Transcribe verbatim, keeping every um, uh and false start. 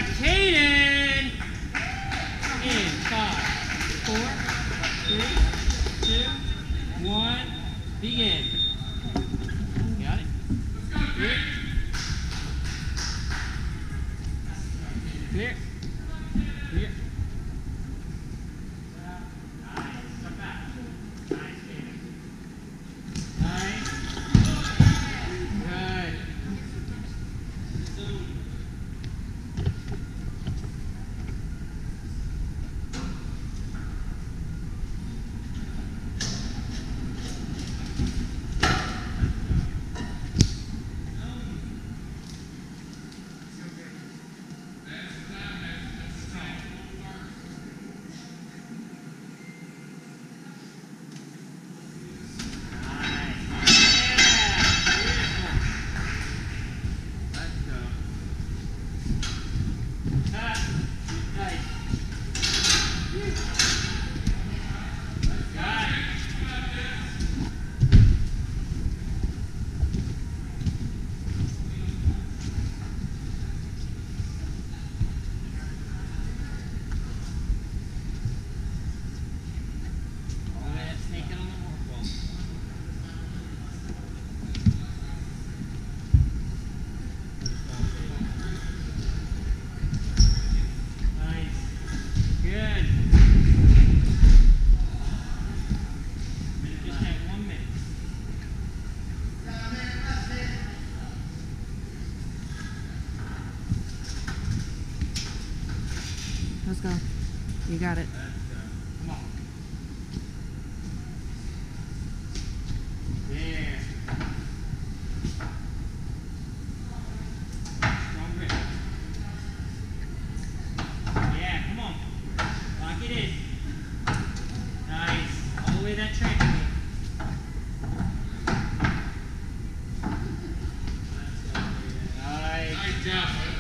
back, Kaden. In five, four, three, two, one, begin. Got it? Clear. Clear. Clear. Let's go. You got it. Come on. There. Strong grip. Yeah, come on. Lock it in. Nice. All the way that trampoline. Nice. Nice job.